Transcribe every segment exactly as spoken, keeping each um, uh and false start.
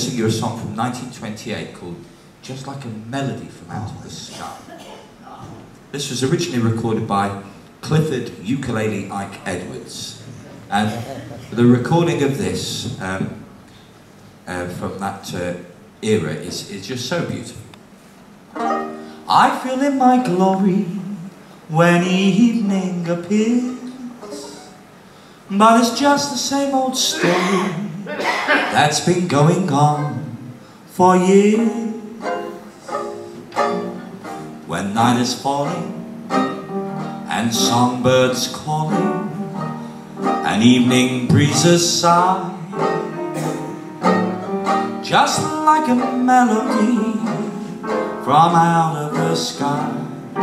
sing you a song from nineteen twenty-eight called Just Like a Melody from Out of the Sky. This was originally recorded by Clifford Ukulele Ike Edwards, and the recording of this um, uh, from that uh, era is, is just so beautiful. I feel in my glory when evening appears, but it's just the same old story that's been going on for years. When night is falling and songbirds calling and evening breezes sigh, just like a melody from out of the sky.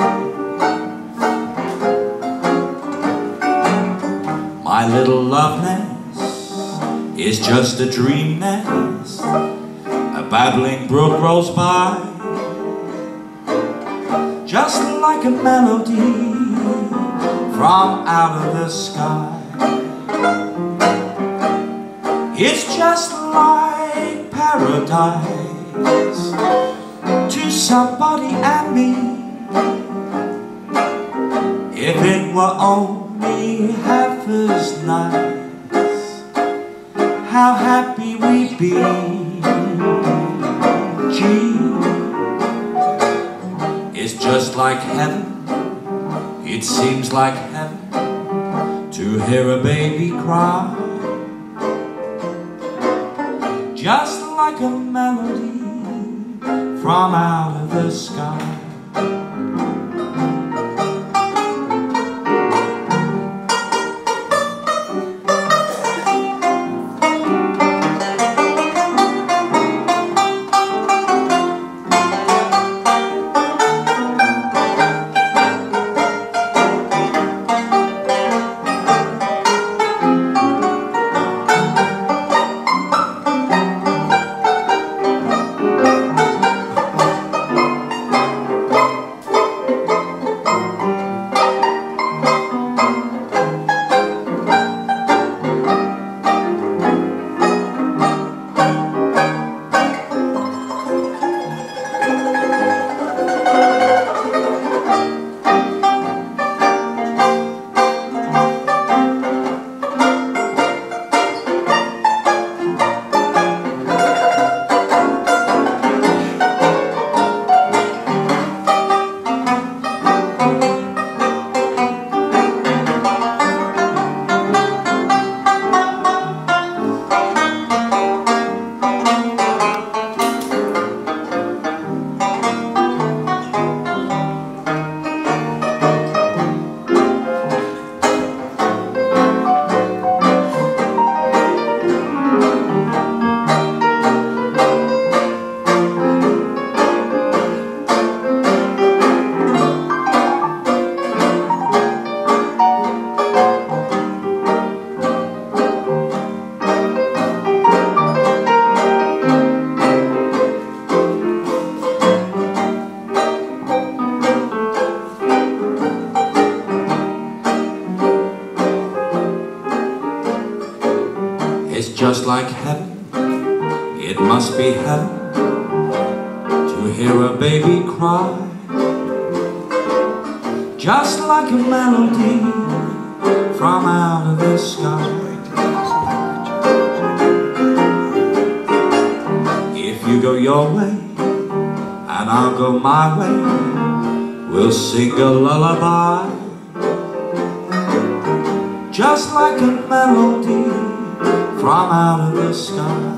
My little love nest is just a dream nest, a babbling brook rolls by, just like a melody from out of the sky. It's just like paradise to somebody and me, if it were only half as nice, how happy we'd be. Gee, it's just like heaven, it seems like heaven to hear a baby cry, just like a melody from out of the sky. It's just like heaven, it must be heaven to hear a baby cry, just like a melody from out of the sky. If you go your way and I'll go my way, we'll sing a lullaby, just like a melody from out of the sky.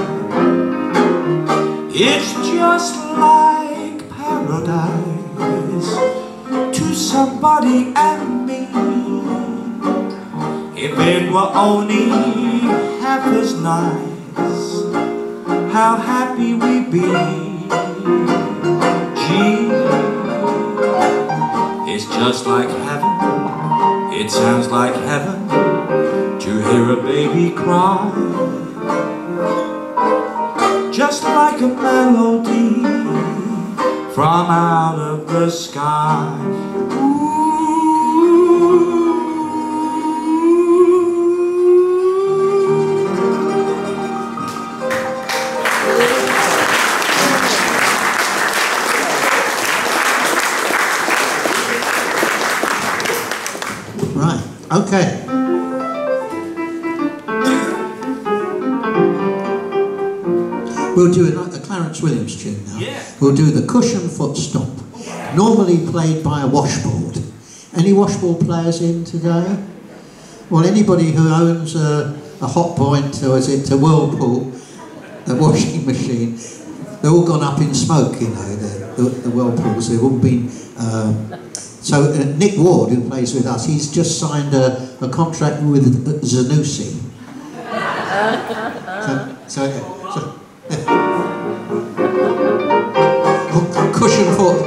It's just like paradise to somebody and me, if it were only half as nice, how happy we'd be. Gee, it's just like heaven, it sounds like heaven to hear a baby cry, just like a melody from out of the sky. Ooh. Okay. We'll do a, a Clarence Williams tune now. Yeah. We'll do the cushion foot stomp, normally played by a washboard. Any washboard players in today? Well, anybody who owns a, a hot point, or is it a Whirlpool, a washing machine, they're all gone up in smoke, you know, the, the, the Whirlpools. They've all been... Uh, so uh, Nick Ward, who plays with us, he's just signed a, a contract with Zanussi. so, so, yeah, so cushion foot.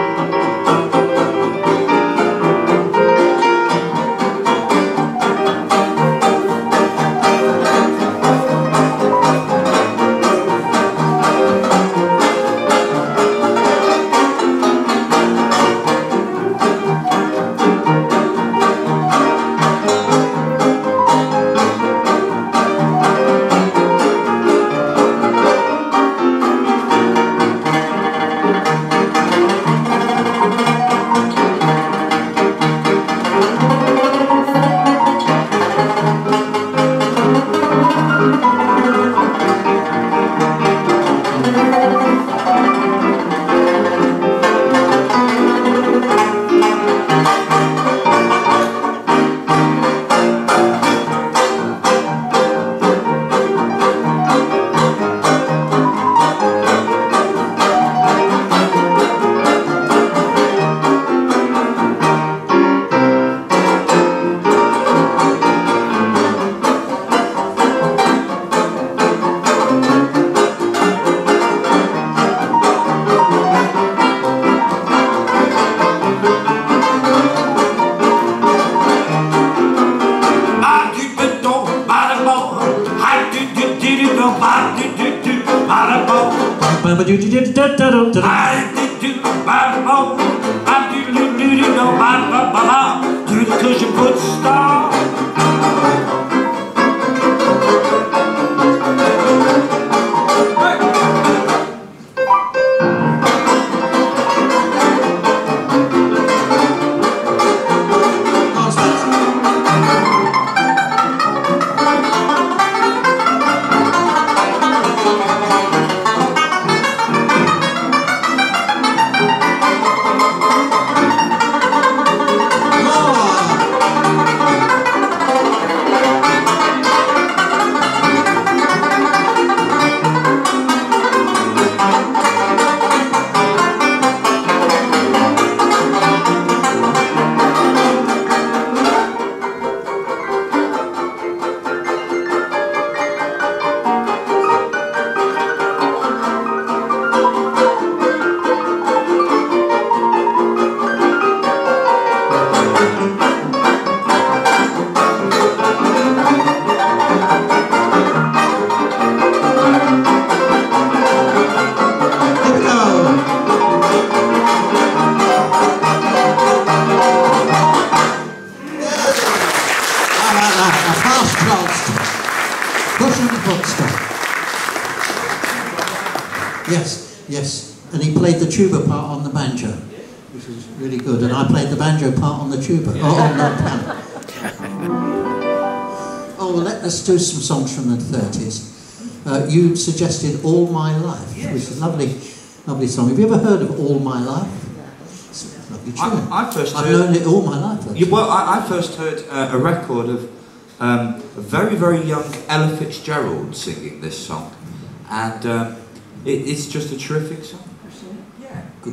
Do the cushion foot stomp. Yes, yes. And he played the tuba part on the banjo, which was really good. And I played the banjo part on the tuba, yeah. oh, on the piano. Oh, well, let us do some songs from the thirties. Uh, you suggested All My Life, yes. which is a lovely, lovely song. Have you ever heard of All My Life? It's a lovely tune. I, I first I've heard, known it all my life. Yeah, well, I, I first heard uh, a record of um, a very, very young Ella Fitzgerald singing this song. And um, it, it's just a terrific song. Yeah, good.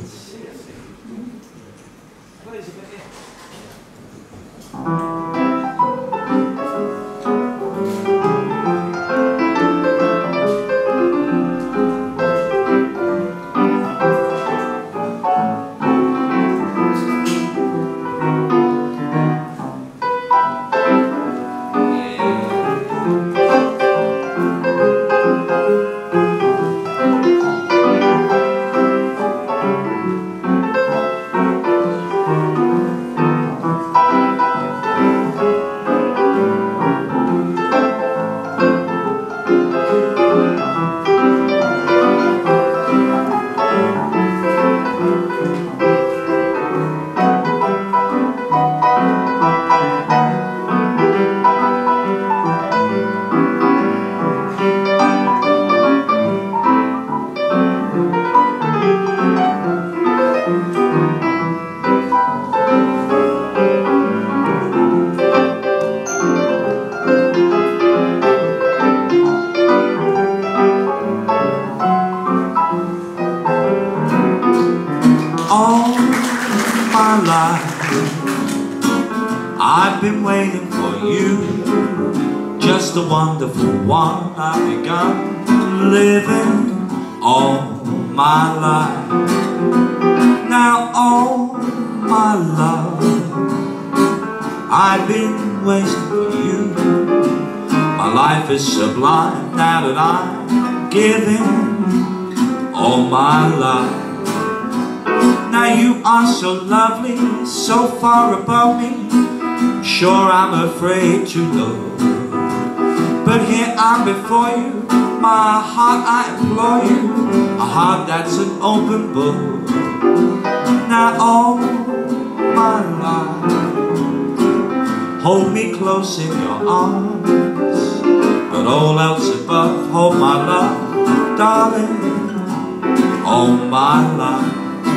been waiting for you, just a wonderful one. I've begun living all my life. Now all my love, I've been waiting for you. My life is sublime now that I'm giving all my life. Now you are so lovely, so far above me, sure I'm afraid to look. But here I'm before you, my heart I implore you, a heart that's an open book. Now all my life, hold me close in your arms, but all else above, hold my love, darling, all my life.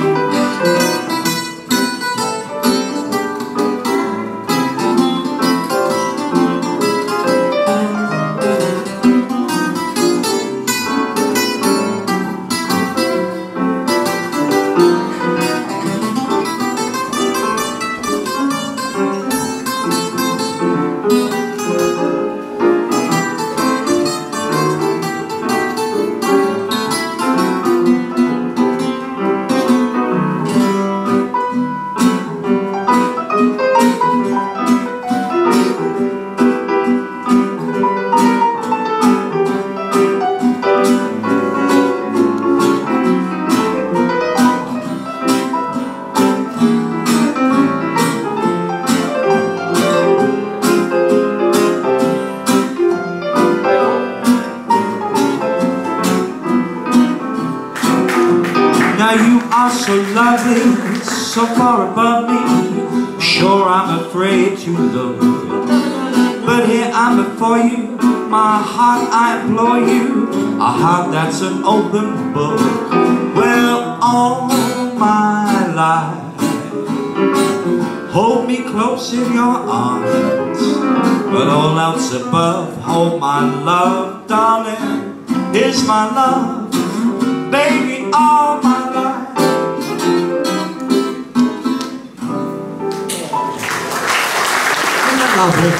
Now you are so lovely, so far above me, sure I'm afraid to look. But here I'm before you, my heart I implore you, a heart that's an open book. Well, all my life, hold me close in your arms, but all else above, hold my love, darling, is my love, baby, all my life. Lovely.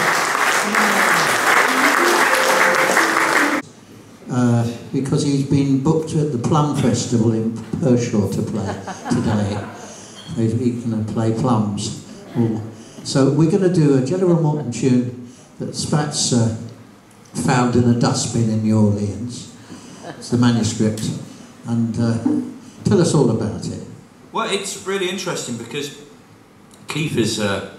Uh, because he's been booked at the Plum Festival in Pershore to play today. He's going to play plums. Ooh. So we're going to do a Jelly Roll Morton tune that Spats uh, found in a dustbin in New Orleans. It's the manuscript. And uh, tell us all about it. Well, it's really interesting because Keith is uh,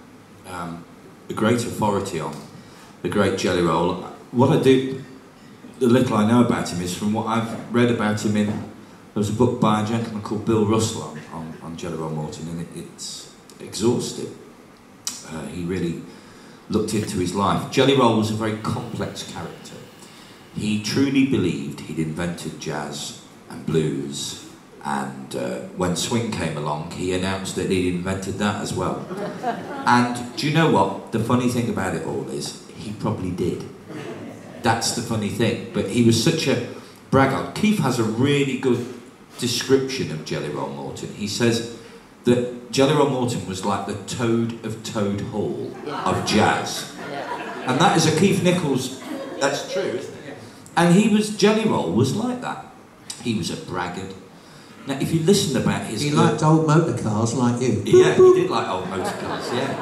um, a great authority on the great Jelly Roll. What I do, the little I know about him is from what I've read about him in, there was a book by a gentleman called Bill Russell on, on, on Jelly Roll Morton, and it, it's exhaustive. Uh, he really looked into his life. Jelly Roll was a very complex character. He truly believed he'd invented jazz and blues, and uh, when swing came along, he announced that he'd invented that as well. And do you know what? The funny thing about it all is, he probably did. That's the funny thing. But he was such a braggart. Keith has a really good description of Jelly Roll Morton. He says that Jelly Roll Morton was like the Toad of Toad Hall of jazz. And that is a Keith Nichols, that's true, isn't it? And he was, Jelly Roll was like that. He was a braggart. Now, if you listen about his... He liked old motor cars like you. Yeah, he did like old motor cars, yeah.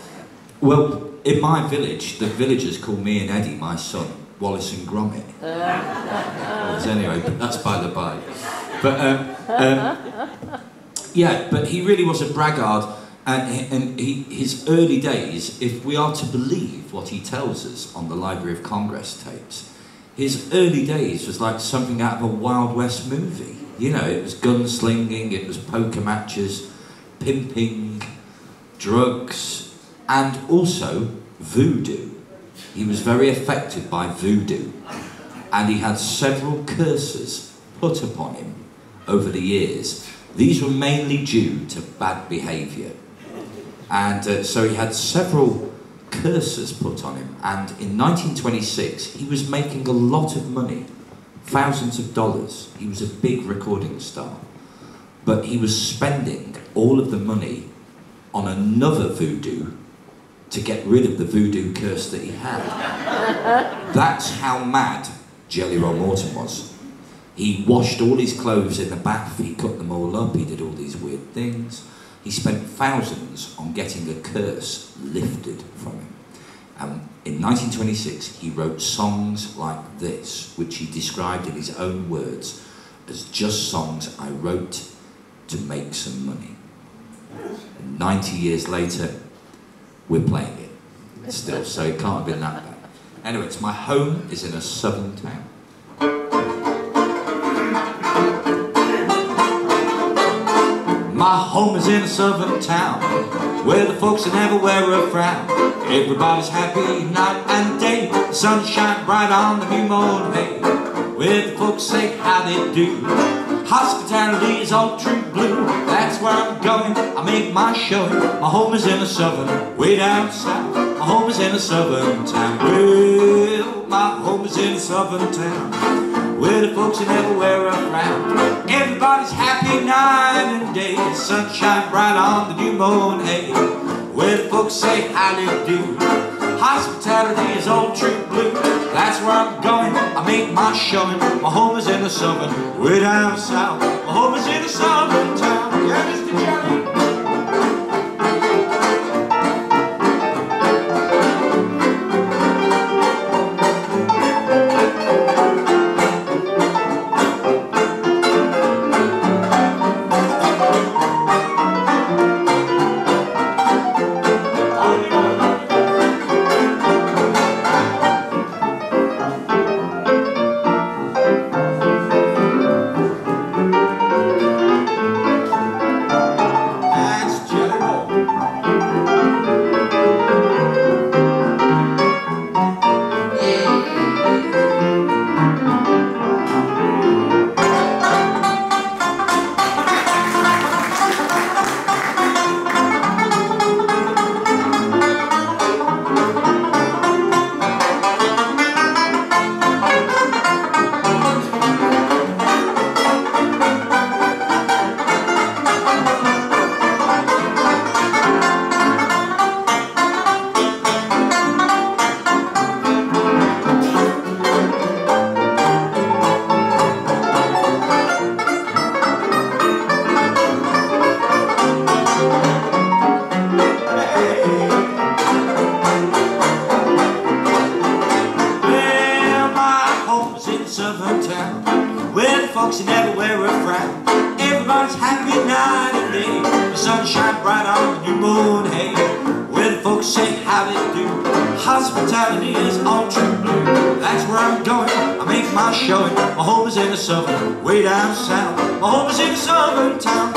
Well, in my village, the villagers call me and Eddie, my son, Wallace and Gromit. Well, anyway, but that's by the by. But, um, um, yeah, but he really was a braggart, and, and he, his early days, if we are to believe what he tells us on the Library of Congress tapes, his early days was like something out of a Wild West movie. You know, it was gunslinging, it was poker matches, pimping, drugs, and also voodoo. He was very affected by voodoo, and he had several curses put upon him over the years. These were mainly due to bad behaviour, and uh, so he had several curses put on him, and in nineteen twenty-six he was making a lot of money, thousands of dollars. He was a big recording star, but he was spending all of the money on another voodoo to get rid of the voodoo curse that he had. That's how mad Jelly Roll Morton was. He washed all his clothes in the bath, he cut them all up, he did all these weird things. He spent thousands on getting a curse lifted from him. Um, in nineteen twenty-six, he wrote songs like this, which he described in his own words as just songs I wrote to make some money. And ninety years later, we're playing it still, so it can't have been that bad. Anyway, it's My Home is in a Southern Town. My home is in a southern town, where the folks never wear a frown. Everybody's happy night and day, the sun shines bright on the new mown hay. Where the folks say how they do, hospitality is all true blue. That's where I'm going, I make my showing. My home is in a southern, way down south. My home is in a southern town. Well, my home is in a southern town, where the folks never wear a frown. Everybody's happy night and day, the sun shines bright on the new mown hay. Where the folks say how they do, hospitality is all true blue. That's where I'm going, I make my showing. My home is in the southern, way down south. My home is in a southern town. Yeah, Mister Jelly. Hospitality is all true blue. That's where I'm going, I make my showing. My home is in the southern, way down south. My home is in a southern town.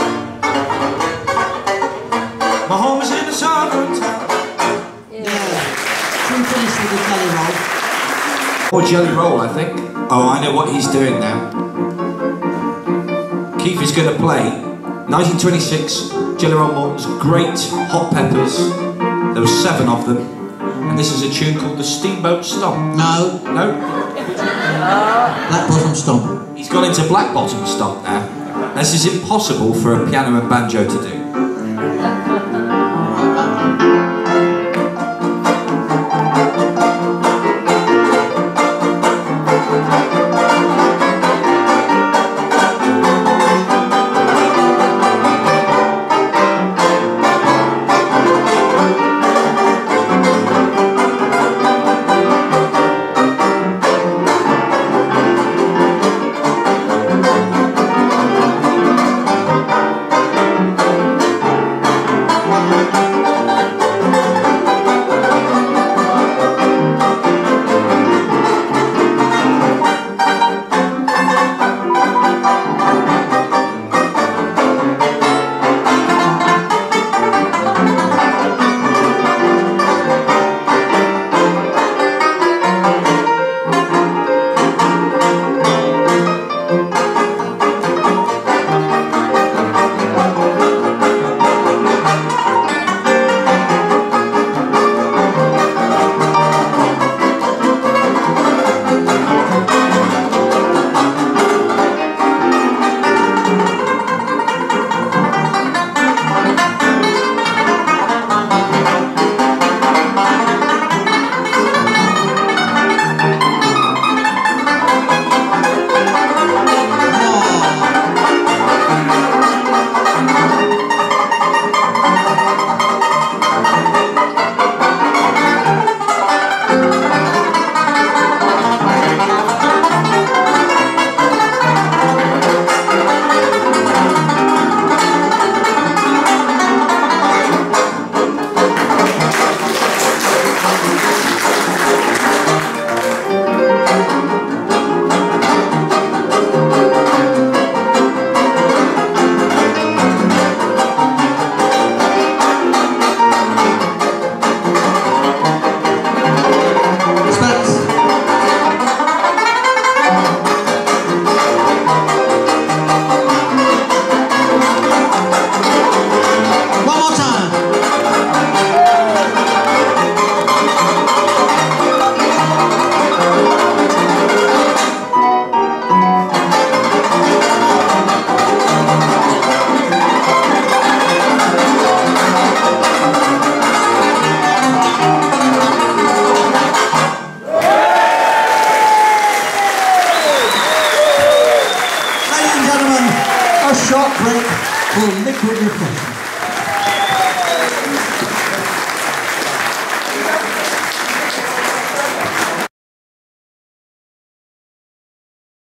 My home is in a southern town. Yeah. Should we finish with the Jelly Roll? Or Jelly Roll, I think. Oh, I know what he's doing now. Keith is going to play nineteen twenty-six Jelly Roll Morton's great hot peppers. There were seven of them. And this is a tune called the Steamboat Stomp. No. No? Black Bottom Stomp. He's gone into Black Bottom Stomp now. This is impossible for a piano and banjo to do. short break for liquid refreshment.